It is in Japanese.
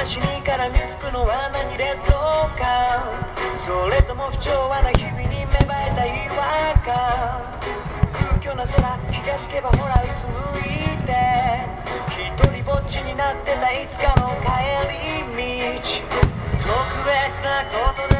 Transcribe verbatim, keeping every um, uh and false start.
死に絡みつくのは何劣等感、それとも不調和な日々に芽生えた違和感。空虚な空、気がつけばほらうつむいて一人ぼっちになってたいつかの帰り道。特別なことで